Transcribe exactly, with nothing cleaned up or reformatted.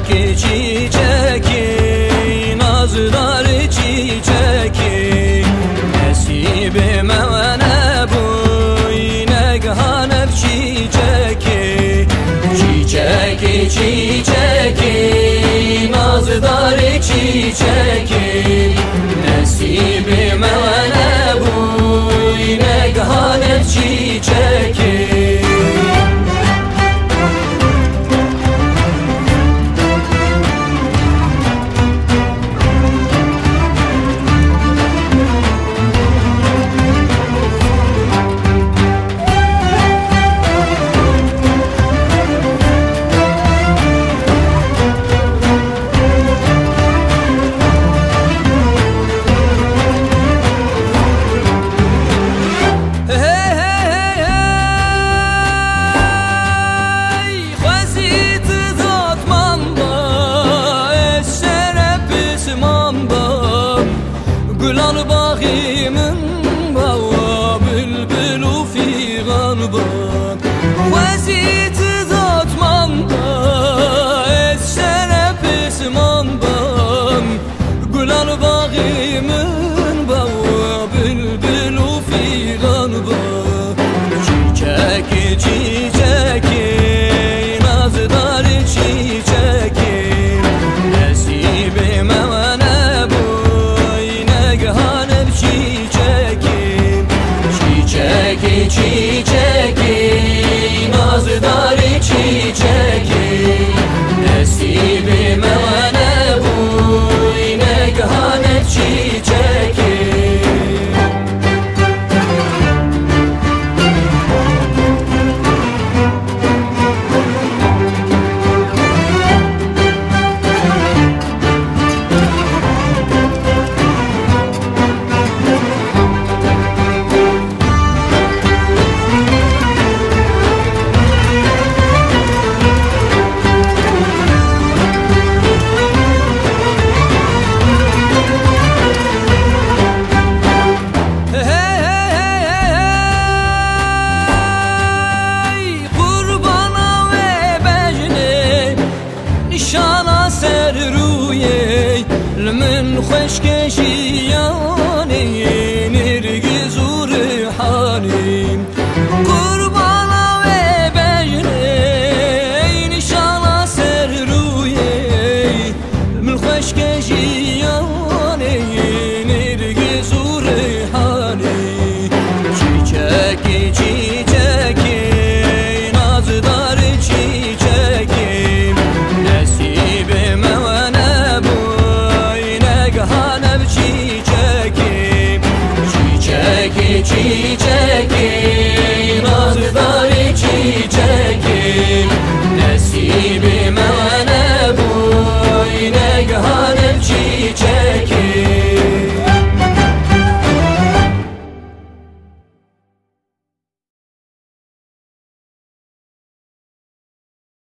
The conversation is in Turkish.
çiçeki çiçeki nazlar çiçeki nasibime ne bu neghanep çiçeki çiçeki çiçeki nazlar çiçeki nasibime ne bu neghanep çiçeki. Gülal bağımın bağı bülbül u figan bak vaziyet zatman da essene pisman bak Gülal bağımın bağı bülbül u figan bak çiçeki çiçeki nazlar çiçeki nasibime çiçeki çiçeki nazlar çiçeki nasibime ne bu neghanep çiçeki. من خشكشي يعني نرجز وريحاني قربانا وبجني نشانا سروي من خشكشي يعني نرجز وريحاني çiçeki çiçeki nazlar çiçeki nasibime ne bu çiçeki çiçeki